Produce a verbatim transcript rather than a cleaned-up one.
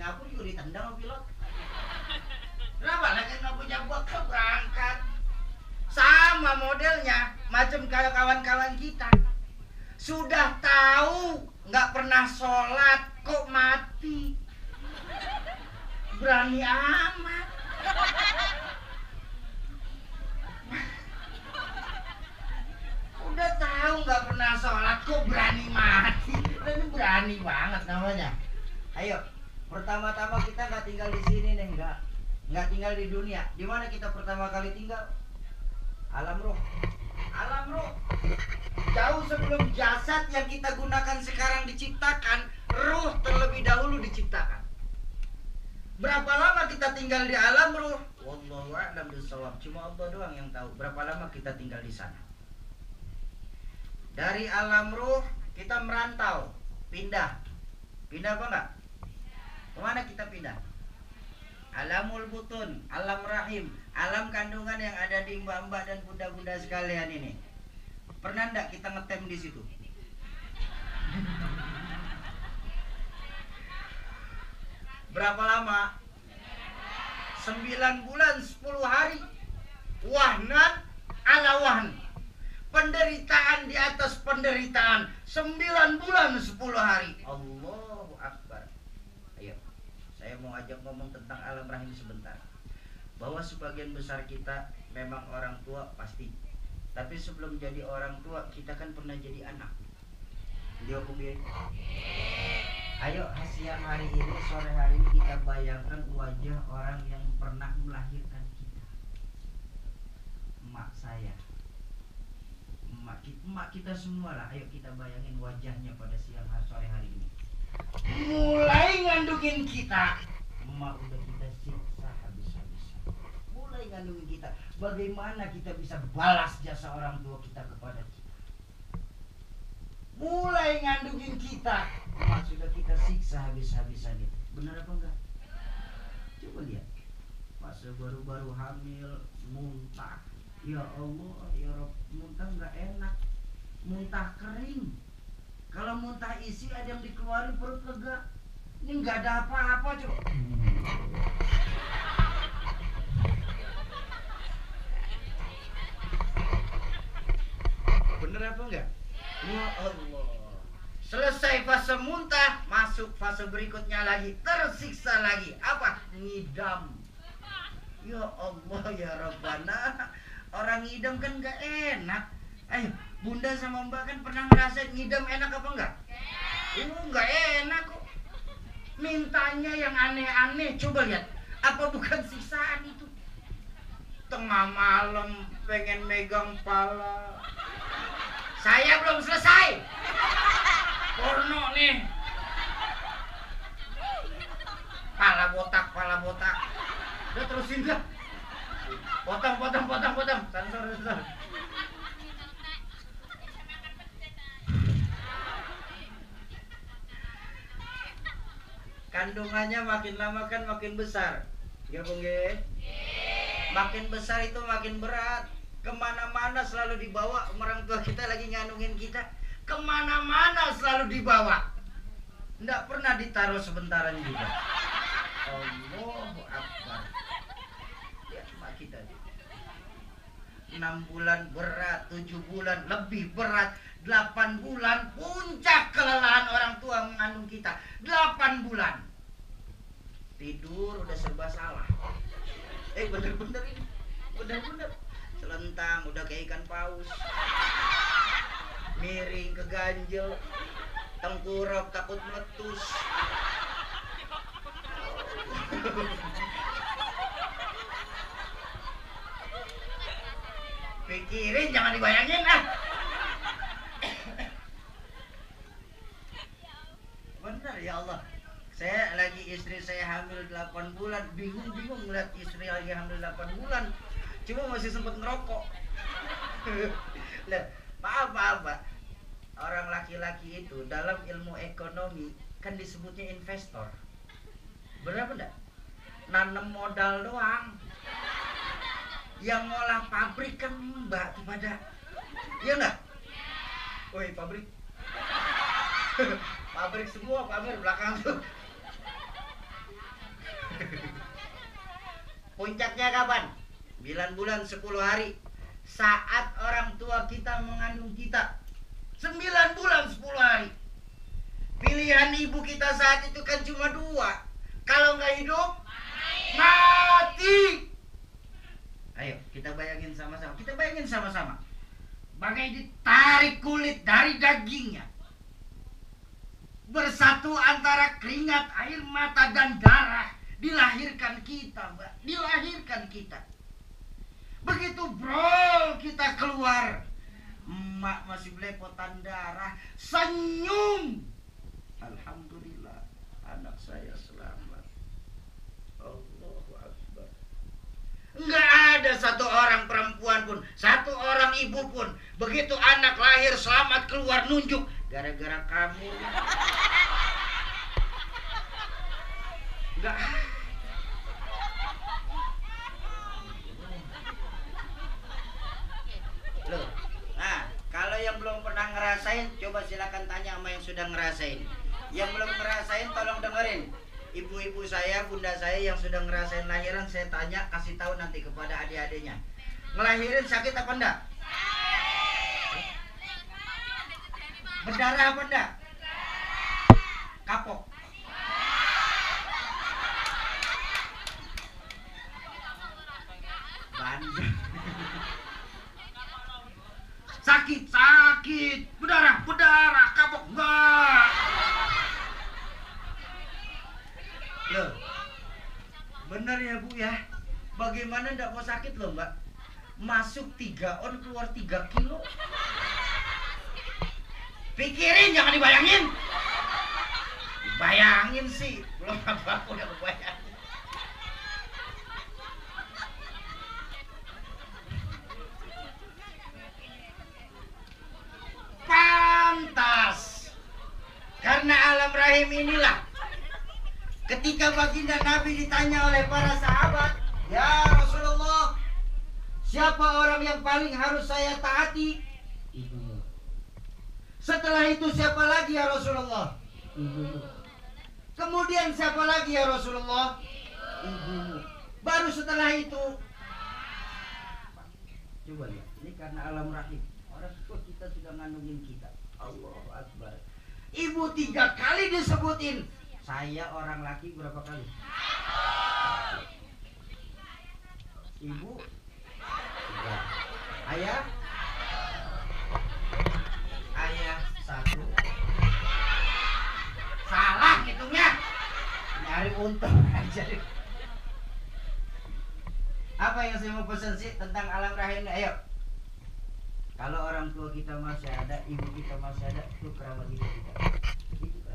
Singapura juga ditendang sama pilot. Kenapa lagi nggak punya bekal berangkat? Sama modelnya, macam kayak kawan-kawan kita. Sudah tahu nggak pernah sholat kok mati. Berani amat. Udah tahu nggak pernah sholat kok berani mati. Ini berani banget namanya. Ayo, pertama-tama kita nggak tinggal di sini nih, nggak nggak tinggal di dunia. Di mana kita pertama kali tinggal? Alam roh. Alam roh. Jauh sebelum jasad yang kita gunakan sekarang diciptakan, ruh terlebih dahulu diciptakan. Berapa lama kita tinggal di alam ruh? Wallahu a'lam bishawab. Cuma Allah doang yang tahu berapa lama kita tinggal di sana. Dari alam ruh kita merantau, pindah. Pindah apa enggak? Kemana kita pindah? Alamul butun, alam rahim, alam kandungan yang ada di mbak-mbak dan bunda-bunda sekalian ini. Pernah enggak kita ngetem di situ? Berapa lama? Sembilan bulan sepuluh hari. Wahnan ala wahn. Penderitaan di atas penderitaan. Sembilan bulan sepuluh hari. Allahu Akbar. Ayo, saya mau ajak ngomong tentang alam rahim sebentar. Bahwa sebagian besar kita memang orang tua pasti. Tapi sebelum jadi orang tua, kita kan pernah jadi anak. Dia kemudian. Ayo siang hari ini, sore hari ini kita bayangkan wajah orang yang pernah melahirkan kita. Emak saya, emak kita, emak kita semua lah. Ayo kita bayangin wajahnya pada siang hari, sore hari ini. Mulai ngandungin kita, emak udah kita siksa habis-habisan. Mulai ngandungin kita, bagaimana kita bisa balas jasa orang tua kita kepada kita. Mulai ngandungin kita, emak sudah kita siksa habis-habisan itu. Benar apa enggak? Coba lihat. Pas baru-baru hamil, muntah. Ya Allah, ya Rabb, muntah enggak enak. Muntah kering. Kalau muntah isi ada yang dikeluarin perut lega. Ini enggak ada apa-apa, coba. Bener apa enggak? Ya Allah. Selesai fase muntah, masuk fase berikutnya lagi, tersiksa lagi. Apa? Ngidam. Ya Allah ya Rabbana. Orang ngidam kan gak enak. Ayo, bunda sama mbak kan pernah ngerasain ngidam enak apa enggak? Ini gak enak kok. Mintanya yang aneh-aneh. Coba lihat, apa bukan siksaan itu? Tengah malam pengen megang pala. Saya belum selesai. Porno nih. Pala botak, pala botak. Udah terusin dah. Potong, potong, potong, potong. Sensor, sensor. Kandungannya makin lama kan makin besar. Ya Bung Ge? Makin besar itu makin berat. Kemana-mana selalu dibawa. Orang tua kita lagi ngandungin kita, kemana-mana selalu dibawa. Nggak pernah ditaruh sebentaran juga. Allahu Akbar. Ya mak kita enam bulan berat, tujuh bulan lebih berat, delapan bulan puncak kelelahan orang tua mengandung kita. Delapan bulan tidur udah serba salah. Eh bener-bener ini, bener-bener selentang udah kayak ikan paus, miring keganjel, tengkurap takut meletus. Pikirin, jangan dibayangin ah. Bener ya Allah. Saya lagi istri saya hamil delapan bulan, bingung-bingung ngeliat istri lagi hamil delapan bulan. Cuma masih sempat ngerokok. Lihat, maaf maaf Pak. Orang laki-laki itu dalam ilmu ekonomi kan disebutnya investor. Benar apa enggak? Nanam modal doang. Yang ngolah pabrik kan Mbak pada. Iya enggak? Woi pabrik. Pabrik semua pamer belakang tuh. Puncaknya kapan? sembilan bulan sepuluh hari. Saat orang tua kita mengandung kita. sembilan bulan sepuluh hari. Pilihan ibu kita saat itu kan cuma dua. Kalau nggak hidup, mati. Ayo kita bayangin sama-sama. Kita bayangin sama-sama. Bagai ditarik kulit dari dagingnya. Bersatu antara keringat, air mata, dan darah. Dilahirkan kita, Mbak. Dilahirkan kita. Begitu bro kita keluar, emak masih belepotan darah. Senyum. Alhamdulillah, anak saya selamat. Allahu Akbar. Enggak ada satu orang perempuan pun, satu orang ibu pun, begitu anak lahir selamat keluar nunjuk, gara-gara kamu. Enggak. Loh, nah kalau yang belum pernah ngerasain, coba silakan tanya sama yang sudah ngerasain. Yang belum ngerasain tolong dengerin. Ibu-ibu saya, bunda saya yang sudah ngerasain lahiran, saya tanya, kasih tahu nanti kepada adik-adiknya. Ngelahirin sakit apa enggak? Berdarah apa enggak? Kapok. Banjir. Sakit, sakit, berdarah, berdarah, kapok, enggak. Loh, bener ya Bu ya, bagaimana enggak mau sakit loh Mbak? Masuk tiga on, keluar tiga kilo. Pikirin, jangan dibayangin. Bayangin sih, belum apa-apa udah bayangin. Pantas. Karena alam rahim inilah ketika baginda Nabi ditanya oleh para sahabat, "Ya Rasulullah, siapa orang yang paling harus saya taati?" Ibu. Setelah itu siapa lagi ya Rasulullah? Ibu. Kemudian siapa lagi ya Rasulullah? Ibu. Baru setelah itu, coba lihat, ini karena alam rahim. Orang tua kita sudah ngandungin kita. Allahu Akbar. Ibu tiga kali disebutin. Saya orang laki berapa kali? Ibu tiga. Ayah? Ayah satu. Salah hitungnya. Nyari untung aja. Apa yang saya mau pesan sih tentang alam rahim ini? Ayo. Kalau orang tua kita masih ada, ibu kita masih ada, itu kerabat hidup kita. Itu